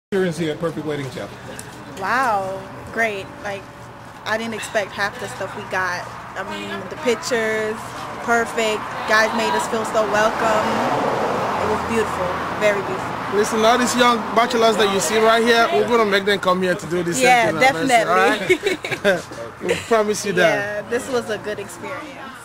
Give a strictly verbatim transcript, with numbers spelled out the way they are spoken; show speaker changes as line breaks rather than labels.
Experience here at Perfect Wedding Chapel.
Wow, great. Like, I didn't expect half the stuff we got. I mean, the pictures, perfect. Guys made us feel so welcome. It was beautiful, very beautiful.
Listen, all these young bachelors that you see right here, we're going to make them come here to do this.
Yeah, definitely.
All right? We promise you that.
Yeah, this was a good experience.